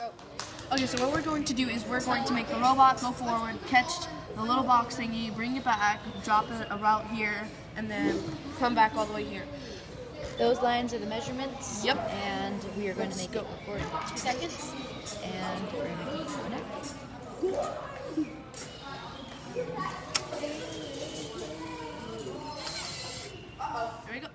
Okay, so what we're going to do is we're going to make the robot go forward, catch the little box thingy, bring it back, drop it about here, and then come back all the way here. Those lines are the measurements. Yep. And we are going to make it record in 2 seconds. And we're going to make it connect. There we go.